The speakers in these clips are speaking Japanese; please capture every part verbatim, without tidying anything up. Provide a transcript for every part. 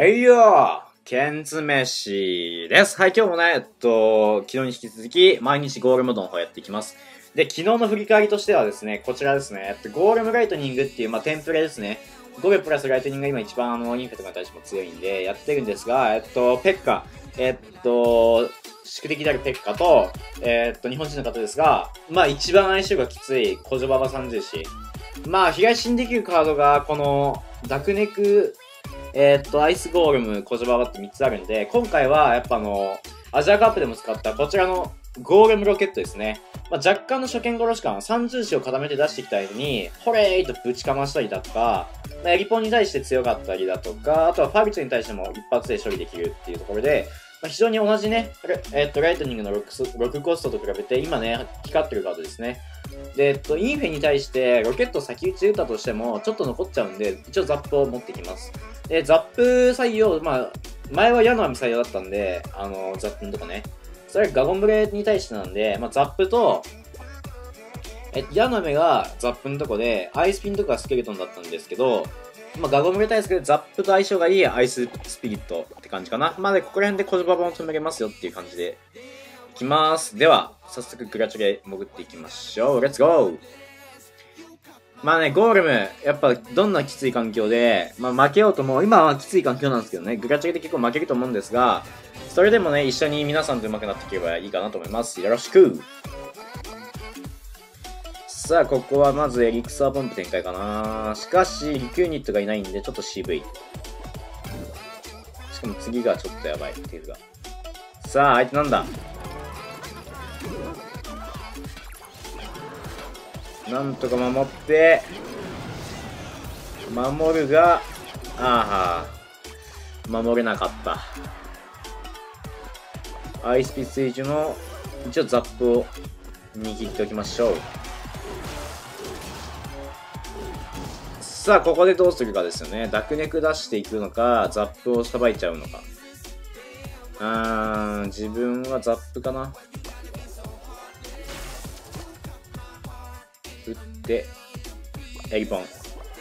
はいよーケンツ飯です。はい、今日もね、えっと、昨日に引き続き、毎日ゴールムドの方やっていきます。で、昨日の振り返りとしてはですね、こちらですね、えっと、ゴールムライトニングっていう、まあ、テンプレですね。ゴールプラスライトニングが今一番あの、インフェとかに対しても強いんで、やってるんですが、えっと、ペッカ、えっと、宿敵であるペッカと、えっと、日本人の方ですが、まあ、一番相性がきつい、コジョババ三重視。まあ、被害新できるカードが、この、ダクネク、えー、っと、アイスゴールム、コジョババってみっつあるんで、今回はやっぱあの、アジアカップでも使ったこちらのゴールムロケットですね。まあ、若干の初見殺し感、三重視を固めて出してきたように、ホレーイとぶちかましたりだとか、まあ、エリポンに対して強かったりだとか、あとはファビチュに対しても一発で処理できるっていうところで、まあ、非常に同じね、えー、っと、ライトニングの 6, 6コストと比べて、今ね、光ってるカードですね。で、えっと、インフェに対してロケット先打ち打ったとしても、ちょっと残っちゃうんで、一応ザップを持ってきます。で、ザップ採用、まあ、前は矢の網採用だったんで、あの、ザップのとこね。それはガゴンブレに対してなんで、まあ、ザップと、え、矢の網がザップのとこで、アイスピンとかスケルトンだったんですけど、まあ、ガゴンブレ対策でザップと相性がいいアイススピリットって感じかな。まあ、で、ここら辺でコジョババも止めれますよっていう感じで、いきます。では、早速グラチュレ潜っていきましょう。レッツゴー！まあね、ゴールム、やっぱどんなきつい環境で、まあ負けようとも、今はきつい環境なんですけどね、グラチュレで結構負けると思うんですが、それでもね、一緒に皆さんと上手くなっていけばいいかなと思います。よろしく！さあ、ここはまずエリクサーポンプ展開かな。しかし、リキューユニットがいないんで、ちょっと渋い。しかも次がちょっとやばい、テールが。さあ、相手なんだ？なんとか守って、守るが、ああ、守れなかった。アイスピスイージュの、一応ザップを握っておきましょう。さあ、ここでどうするかですよね。ダクネク出していくのか、ザップをさばいちゃうのか。あー、自分はザップかな。打って、エリポン。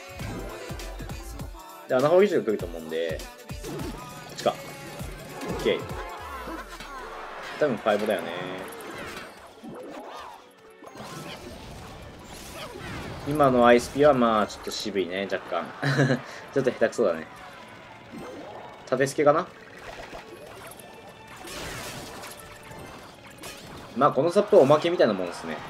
で、穴掘り銃が来ると思うんで、こっちか。オッケー。多分ファイブだよね。今のアイスピはまあ、ちょっと渋いね、若干。ちょっと下手くそだね。縦付けかな？まあ、このサップはおまけみたいなもんですね。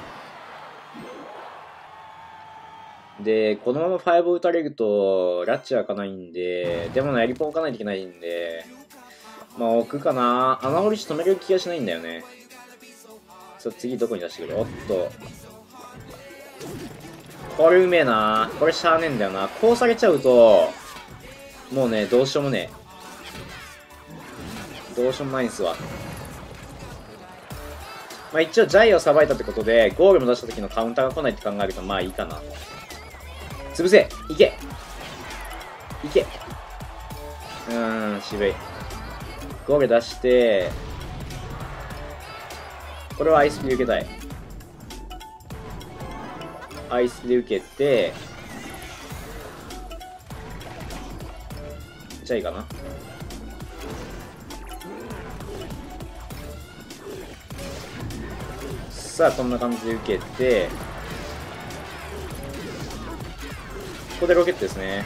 で、このままファイブを打たれると、ラッチは開かないんで、でもね、エリポン置かないといけないんで、まあ置くかな。穴掘り止める気がしないんだよね。そう、次どこに出してくる？おっと。これうめえな。これしゃあねえんだよな。こう下げちゃうと、もうね、どうしようもねえ。どうしようもないんすわ。まあ一応ジャイをさばいたってことで、ゴールも出した時のカウンターが来ないって考えると、まあいいかな。潰せ！いけ！いけ！うーん、渋い。ゴール出して、これはアイスピで受けたい。アイスピで受けて、じゃあいいかな。さあ、こんな感じで受けて、ここでロケットですね。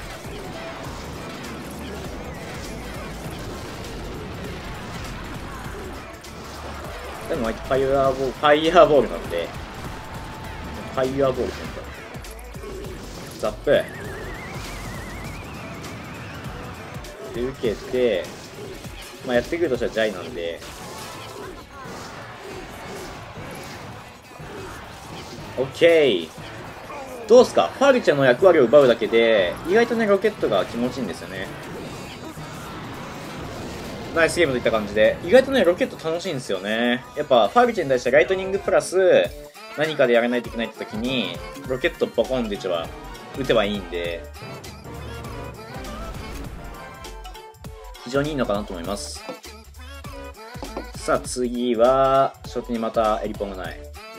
でも、ファイヤーボール、ファイヤーボールなんで、ファイヤーボールって言うんだ。ザップ。で、受けて、まあ、やってくるとしたらジャイなんで、オッケー。どうすか？ファービちゃんの役割を奪うだけで、意外とね、ロケットが気持ちいいんですよね。ナイスゲームといった感じで、意外とね、ロケット楽しいんですよね。やっぱ、ファービちゃんに対してライトニングプラス、何かでやらないといけないって時に、ロケットボコンって打てば、打てばいいんで、非常にいいのかなと思います。さあ、次は、初手にまたエリポンがない。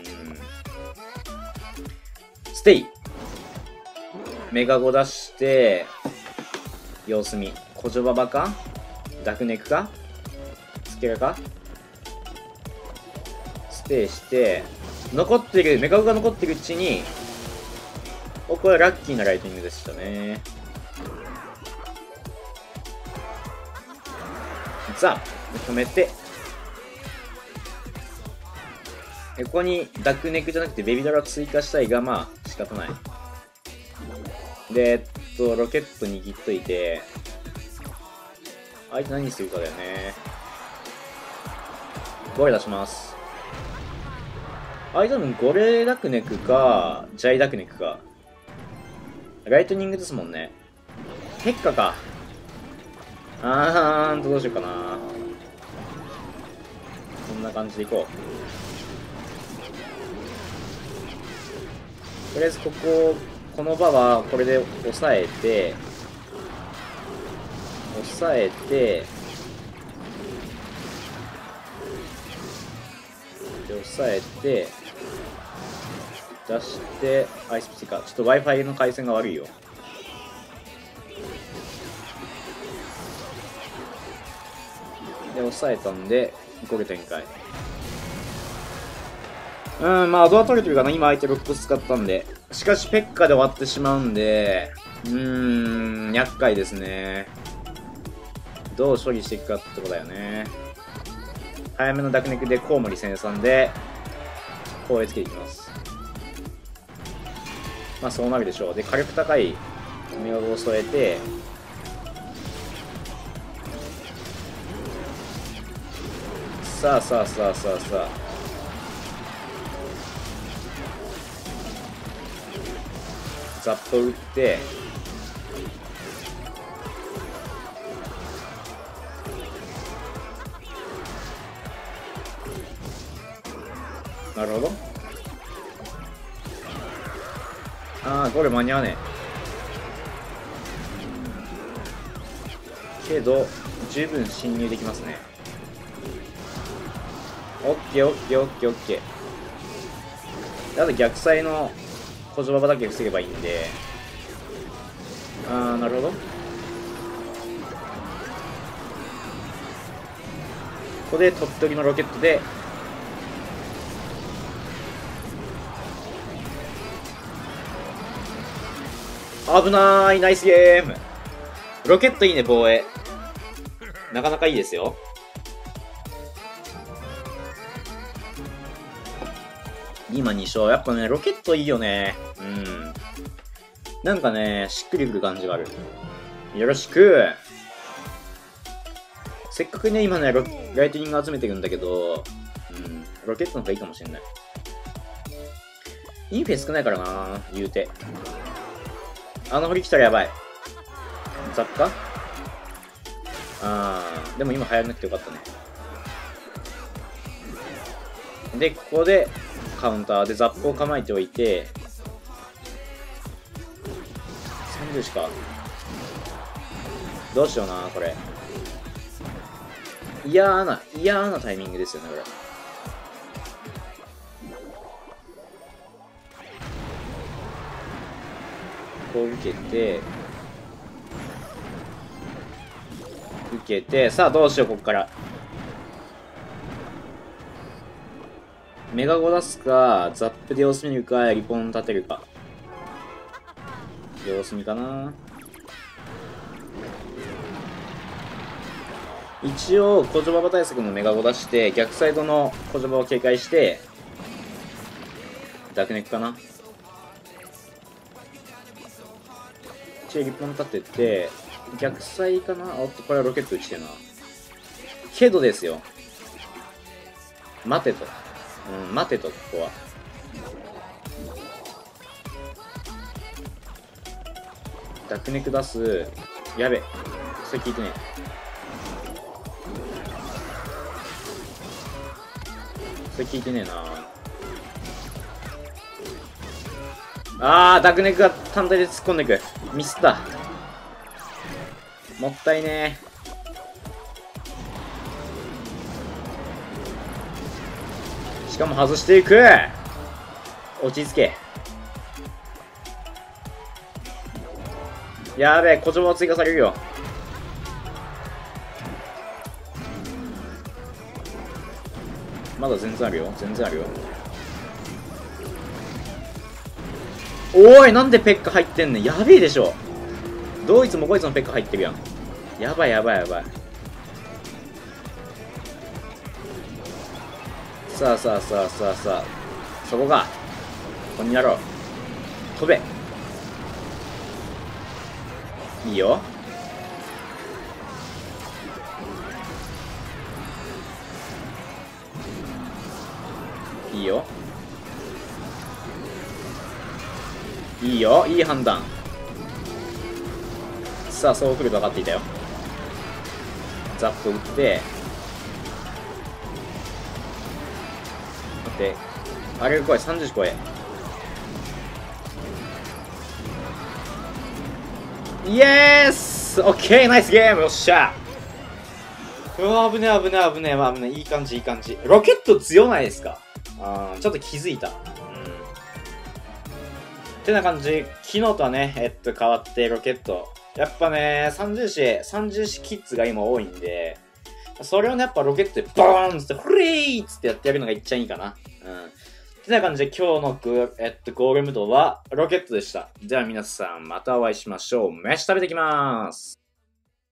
ステイ。メガご出して、様子見。コジョババかダクネクかスケラかステイして、残ってる、メカゴが残ってるうちに、お、これラッキーなライトニングでしたね。ザッ止めて、ここにダクネクじゃなくてベビドラを追加したいが、まあ仕方ない。で、えっと、ロケット握っといて、相手何するかだよね。ゴレ出します。相手多分ゴレダクネクか、ジャイダクネクか。ライトニングですもんね。ヘッカか。あーんとどうしようかな。こんな感じでいこう。とりあえずここ、この場はこれで押さえて、押さえて、で押さえて、出して、アイスピチか。ちょっと Wi-Fi の回線が悪いよ。で、押さえたんで、ゴレ展開。うん、まあ、アドは取れてるかな。今相手ろっこ使ったんで。しかし、ペッカで終わってしまうんで、うーん、厄介ですね。どう処理していくかってとこだよね。早めのダクネクでコウモリ生産で、こうへつけていきます。まあ、そうなるでしょう。で、火力高いメガゴを添えて、さあさあさあさあさあ。ざっと打って、なるほど。ああ、これ間に合わねえ。けど、十分侵入できますね。オッケーオッケーオッケーオッケー。あと逆サイの小ジョババだけ防げばいいんで。ああ、なるほど。ここでとっておきのロケットで、危なーい、ナイスゲーム。ロケットいいね、防衛。なかなかいいですよ。今に勝。やっぱね、ロケットいいよね。うん。なんかね、しっくりくる感じがある。よろしく。せっかくね、今ね、ロライトニング集めてるんだけど、うん、ロケットの方がいいかもしれない。インフェ少ないからな、言うて。あの振り来たらやばい。雑貨あー、でも今流行らなくてよかったね。で、ここで、カウンターでザップを構えておいて、さんじゅうしか。どうしような、これ。嫌な、嫌なタイミングですよね、これ。こう受けて、受けて、さあどうしよう、ここから。メガゴ出すか、ザップで様子見るか、リポン立てるか。様子見かな。一応、小ジョババ対策のメガゴ出して、逆サイドの小ジョバを警戒して、ダクネックかな。一応リポン立てて、逆サイかな。おっと、これはロケット打ちてるな。けどですよ。待てと。うん、待てと、ここは。ダクネク出す。やべ。それ聞いてねえ。それ聞いてねえな。あー、ダクネクが単体で突っ込んでいく。ミスった。もったいねえ。しかも外していく。落ち着け。やべえ、小ジョバ追加されるよ。 まだ全然あるよ。全然あるよ。おい、なんでペッカ入ってんねん。やべえでしょ。どいつもこいつもペッカ入ってるやん。やばいやばいやばい。さあさあさあさあさあ。そこか。こんにゃろう。飛べ。いいよ。いいよ。いいよ。いい判断。さあ、そう来るか分かっていたよ。ザッと打って。待って。あれが来い。さんじゅう超え。イエースオッケーナイスゲームよっしゃうわ危ねえ危ねえ危ねえ危ねえいい感じいい感じ。ロケット強ないですか？あーちょっと気づいた。うん。ってな感じ。昨日とはね、えっと変わってロケット。やっぱね、三重視、三重視キッズが今多いんで、それをね、やっぱロケットでボーンって、フレーっつってやってやるのがいっちゃいいかな。うん。ってな感じで今日のグ、えっと、ゴールムドはロケットでした。では皆さんまたお会いしましょう。飯食べてきまーす。